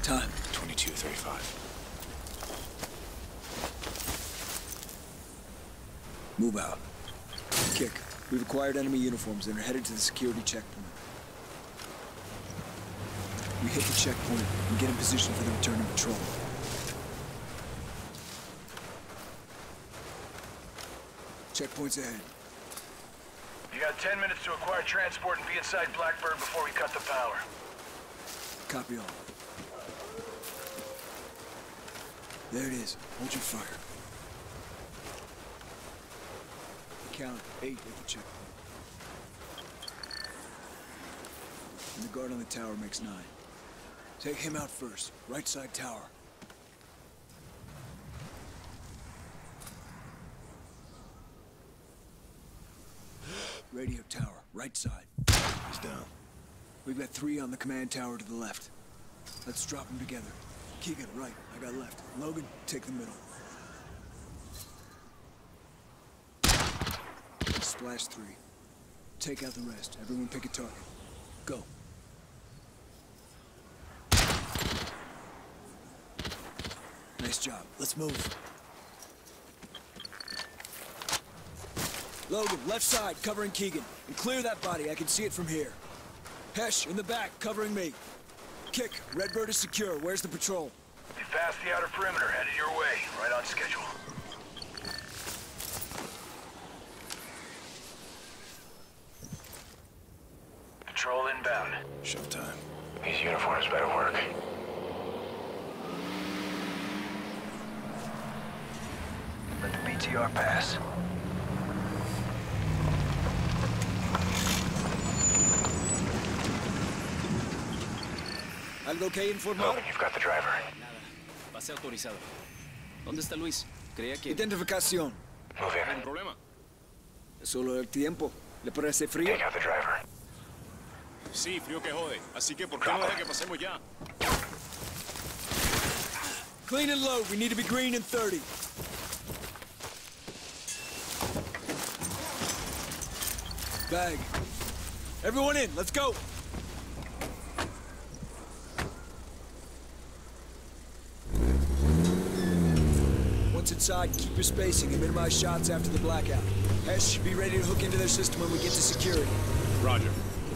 Time. 22:35. Move out. Kick. We've acquired enemy uniforms and are headed to the security checkpoint. We hit the checkpoint and get in position for the return of patrol. Checkpoint's ahead. You got 10 minutes to acquire transport and be inside Blackbird before we cut the power. Copy all. There it is. Hold your fire. Count 8 at the checkpoint. And the guard on the tower makes 9. Take him out first. Right side tower. Radio tower, right side. He's down. We've got 3 on the command tower to the left. Let's drop them together. Keegan, right. I got left. Logan, take the middle. Splash 3. Take out the rest. Everyone pick a target. Go. Nice job. Let's move. Logan, left side, covering Keegan. And clear that body. I can see it from here. Hesh, in the back, covering me. Kick, Redbird is secure. Where's the patrol? You passed the outer perimeter, headed your way. Right on schedule. Patrol inbound. Showtime. These uniforms better work. Let the BTR pass. ¿Algo que informar? Logan, you've got the driver. Nada. Pase autorizado. ¿Dónde está Luis? Creía que... Identificación. Move ¿Un in. problema? Solo el tiempo. ¿Le parece frío? Take out the driver. Sí, frío que jode. Así que, ¿por qué no deja que pasemos ya? Clean and load. We need to be green in 30. Bag. Everyone in. Let's go. Once inside, keep your spacing and minimize shots after the blackout. Hesh, be ready to hook into their system when we get to security. Roger.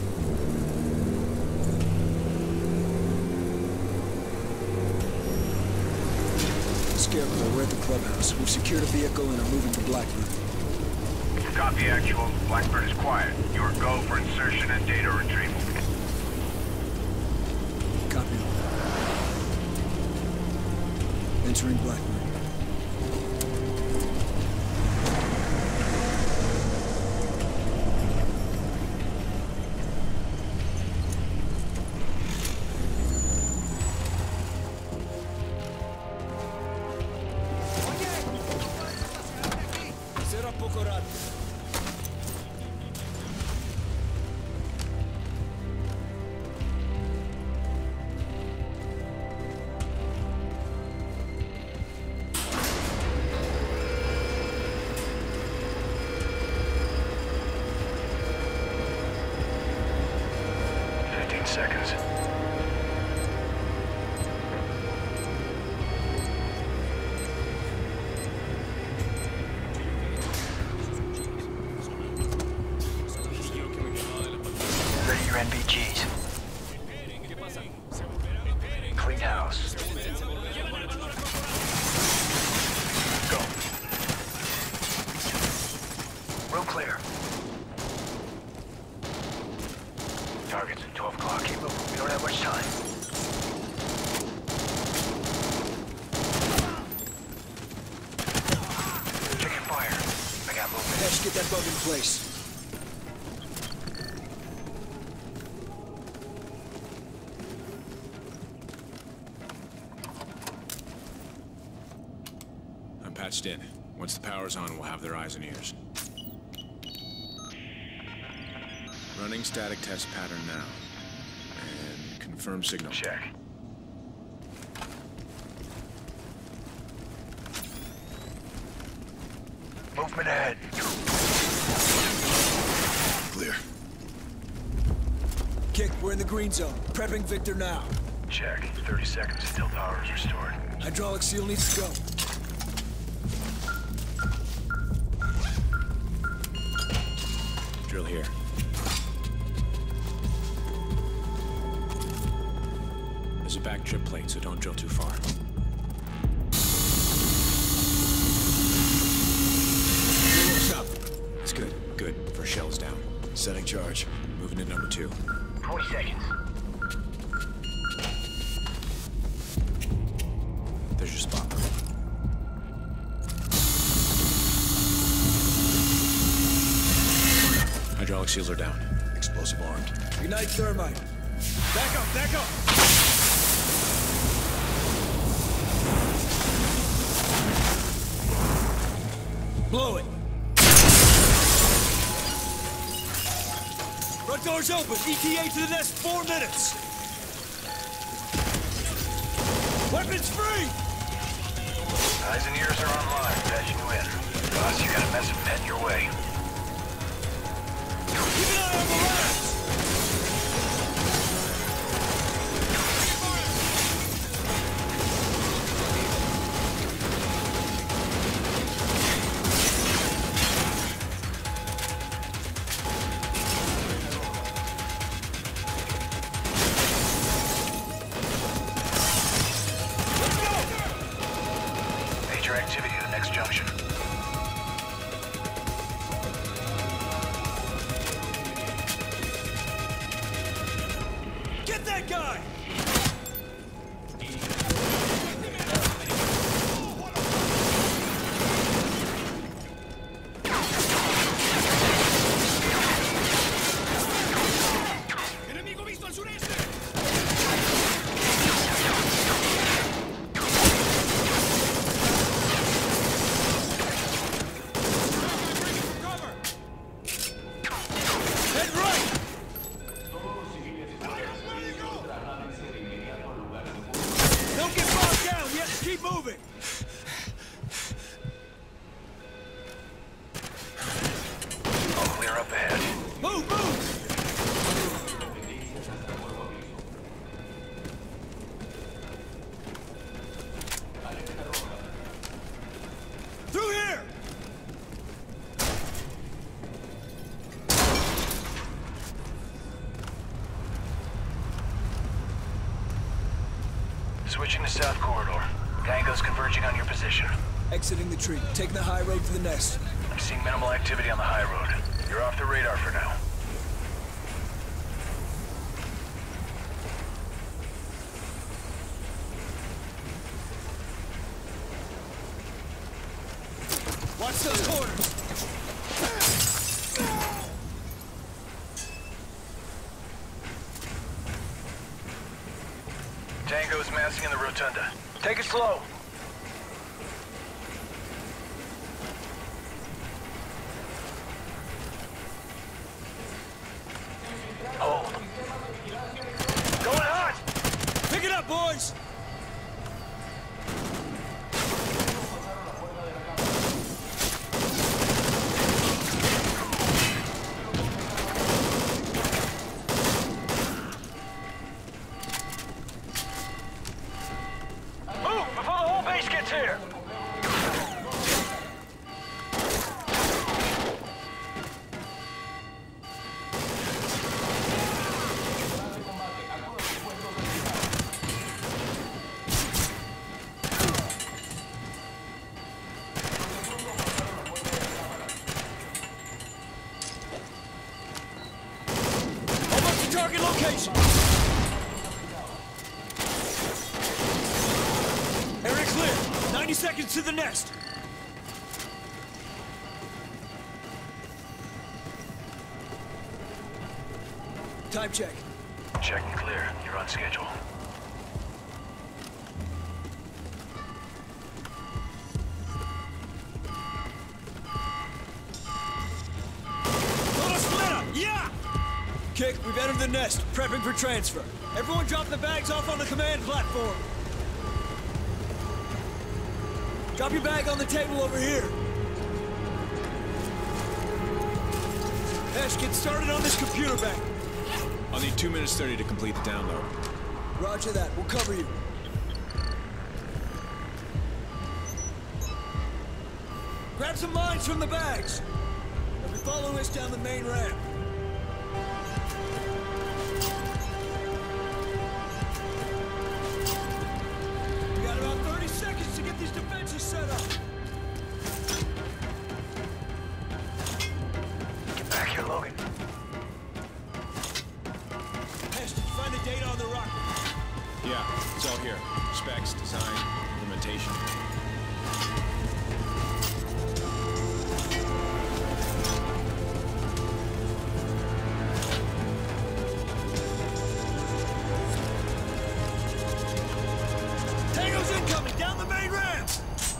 Scarecrow, we're at the clubhouse. We've secured a vehicle and are moving to Blackbird. Copy actual. Blackbird is quiet. Your go for insertion and data retrieval. Copy all. Entering Blackbird. Será poco rato. Seconds. Ready your NVGs. Clean house. Go. Room clear. Targets, 12 o'clock. Keep moving. We don't have much time. Taking fire. I got movement. Hesh, get that bug in place. I'm patched in. Once the power's on, we'll have their eyes and ears. Running static test pattern now. And confirm signal. Check. Movement ahead. Clear. Kick, we're in the green zone. Prepping Victor now. Check. 30 seconds until power is restored. Hydraulic seal needs to go. Drill here. There's a back trip plate, so don't drill too far. Stop. That's good. Good. First shell's down. Setting charge. Moving to number 2. 20 seconds. There's your spot. Hydraulic seals are down. Explosive armed. Ignite thermite. Back up, back up! Blow it! Front door's open! ETA to the next 4 minutes! Weapons free! Eyes and ears are online. Patching you in. Boss, you got a mess of men your way. Keep an eye on the lads! Major activity at the next junction. Get that guy! ¡Enemigo visto al sureste! Head right! Don't get bogged down! We have to keep moving! All clear up ahead. Move, move! Through here! Switching to south corridor. Tango's converging on your position. Exiting the tree, taking the high road to the nest. I'm seeing minimal activity on the high road. You're off the radar for now. Watch those corners! Tango's massing in the rotunda. Take it slow. Hold. Going hot! Pick it up, boys! Move before the whole base gets here! Almost to target location! Area clear! 90 seconds to the nest! Time check. Check and clear. You're on schedule. Yeah! Kick, we've entered the nest, prepping for transfer. Everyone drop the bags off on the command platform. Drop your bag on the table over here. Ash, get started on this computer bank. I'll need 2 minutes 30 to complete the download. Roger that. We'll cover you. Grab some mines from the bags. They'll be following us down the main ramp. We got about 30 seconds to get these defenses set up. Get back here, Logan. Hesh, did you find the data on the rocket? Yeah, it's all here. Specs, design, implementation. Tango's incoming, down the main ramp!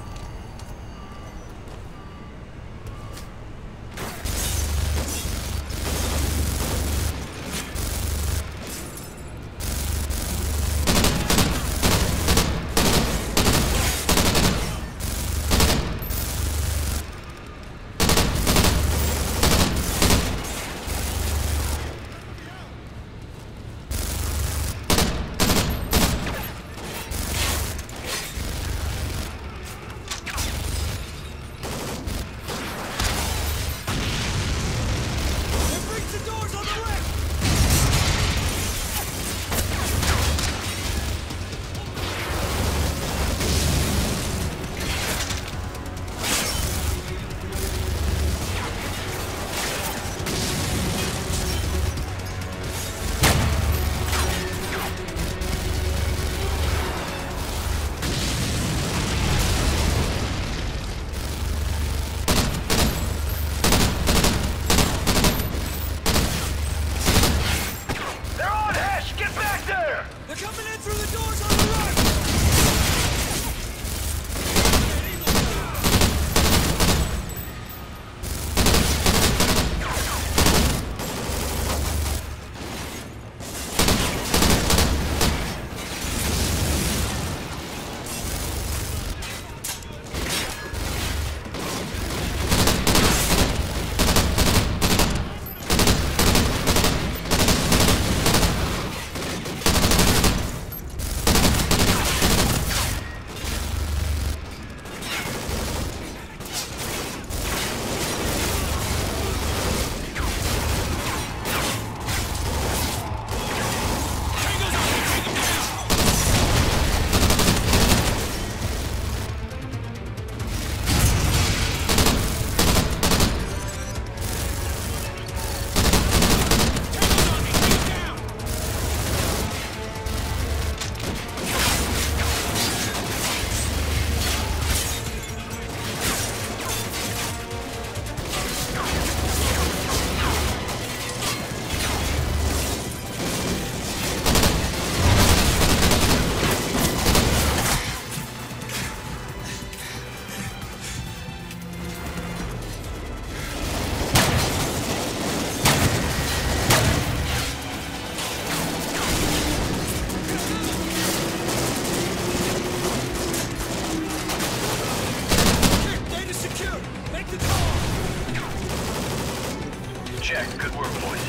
Check. Good work, boys.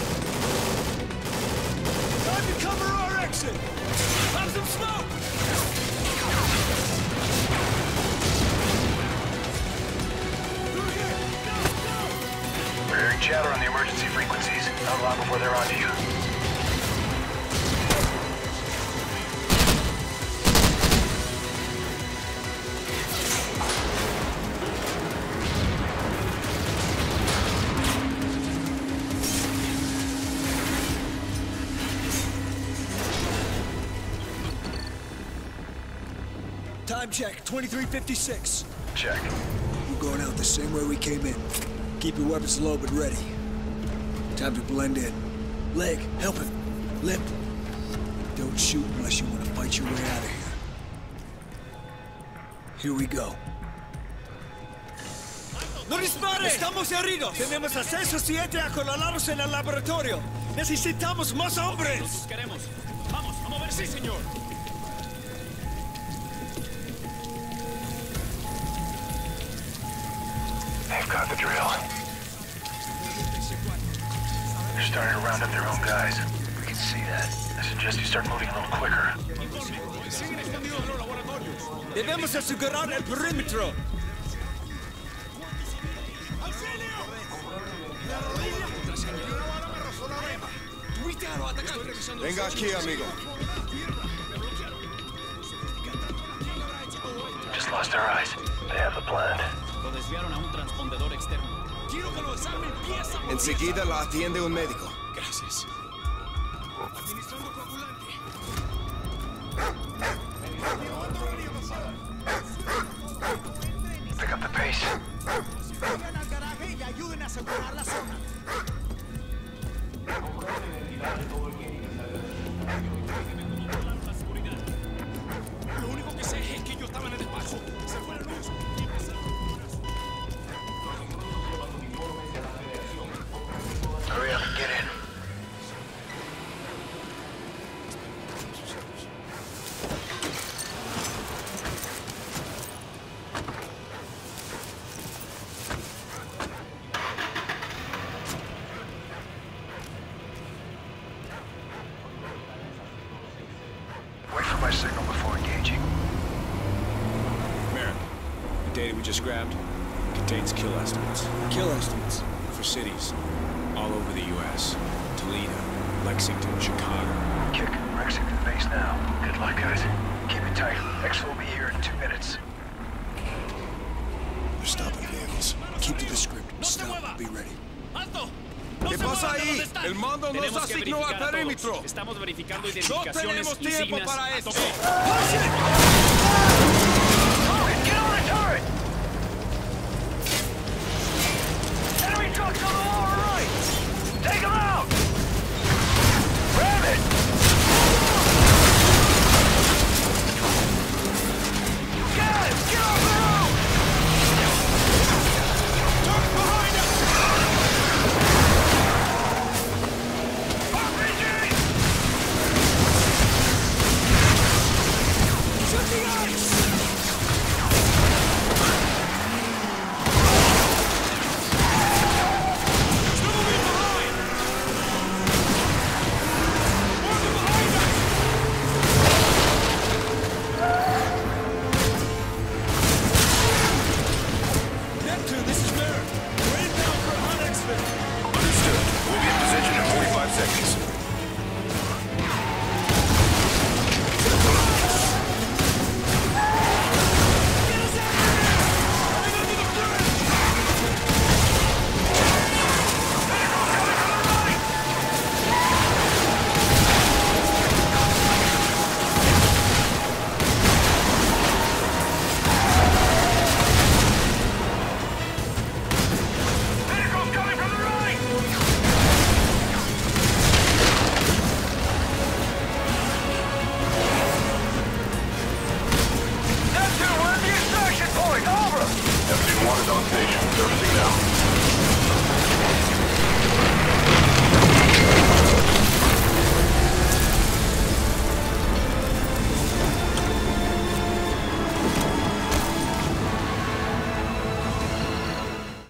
Time to cover our exit! Have some smoke! Through here! Go! We're hearing chatter on the emergency frequencies. Not long before they're onto you. Time check, 2356. Check. We're going out the same way we came in. Keep your weapons low but ready. Time to blend in. Leg, help him. Limp. Don't shoot unless you want to fight your way out of here. Here we go. ¡No dispare! ¡Estamos heridos! Tenemos acceso 7 acolalados en el laboratorio. Necesitamos más hombres. Nosotros queremos. Vamos, a mover, sí, señor. They've got the drill. They're starting to round up their own guys. We can see that. This is suggest you start moving a little quicker. Debemos asegurar el perímetro. Venga aquí, amigo. Just lost our eyes. They have the plan. Lo desviaron a un transpondedor externo. Quiero que lo examinen pieza por Enseguida la atiende un médico. Gracias. Administrando coagulante. Pick up the pace. Vayan al garaje y ayuden a asegurar la zona. Lo único que sé es que yo estaba en el despacho. Se fue la luz. Hurry up and get in. Wait for my signal before engaging. Merrick, the data we just grabbed contains kill estimates Kill estimates. for cities all over the U.S. Toledo, Lexington, Chicago. Kick, Rexing to the base now. Good luck, guys. Keep it tight. X will be here in 2 minutes. They're stopping vehicles. Keep to the script. Stop. Be ready. ¡Alto! ¿Qué pasa ahí? El mando nos Tenemos que asignó al verificar a perímetro. todos. Estamos verificando No identificaciones tenemos y tiempo signas para a esto. tope.